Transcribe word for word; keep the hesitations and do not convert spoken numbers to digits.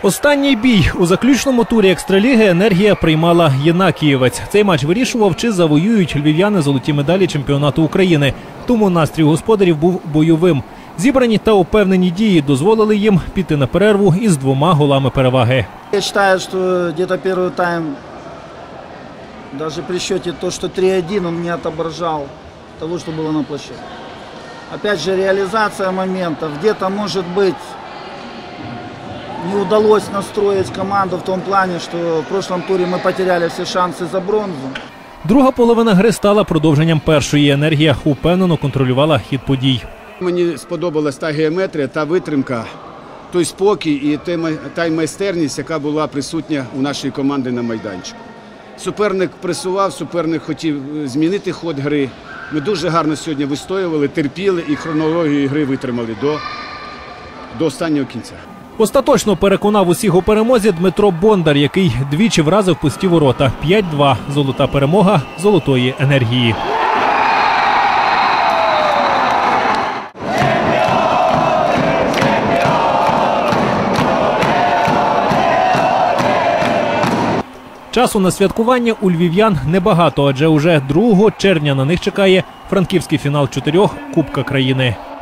Останній бій у заключному турі екстраліги «Енергія» приймала «Єнакієвець». Цей матч вирішував, чи завоюють львів'яни золоті медалі чемпіонату України. Тому настрій господарів був бойовим. Зібрані та упевнені дії дозволили їм піти на перерву із двома голами переваги. Я вважаю, що десь перший тайм, навіть при счеті то, що три один, він не відображав того, що було на площадці. Опять же, реализация моментов. Где-то, может быть, не удалось настроить команду в том плане, что в прошлом туре мы потеряли все шансы за бронзу. Друга половина гри стала продовженням першої. «Енергія» упевнено контролювала хід подій. Мені сподобалась та геометрія, та витримка, той спокій і та майстерність, яка була присутня у нашій команді на майданчику. Суперник пресував, суперник хотів змінити ход гри. Ми дуже гарно сьогодні вистоювали, терпіли і хронологію гри витримали до, до останнього кінця. Остаточно переконав усіх у перемозі Дмитро Бондар, який двічі вразив пусті ворота. п'ять два. Золота перемога «Золотої енергії». Часу на святкування у львів'ян небагато, адже уже другого червня на них чекає франківський фінал чотирьох Кубка країни.